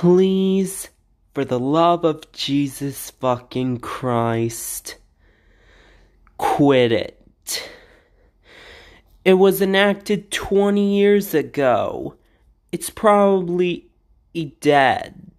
Please, for the love of Jesus fucking Christ, quit it. It was enacted 20 years ago. It's probably dead.